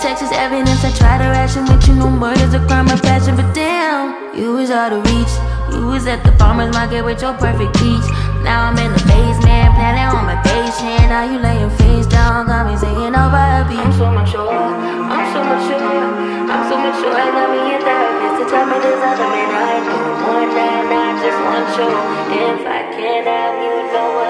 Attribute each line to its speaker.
Speaker 1: sex is evidence. I try to ration with you, no murder's a crime of passion. But damn, you was out of reach. You was at the farmer's market with your perfect peach. Now I'm in the basement, planning on my patient. Now you laying face down, got me singing over a beat. I'm so mature, I'm so mature, I'm so mature. I got me a therapist to tell me there's other men I do. One night, not just one show. If I can't have you, know what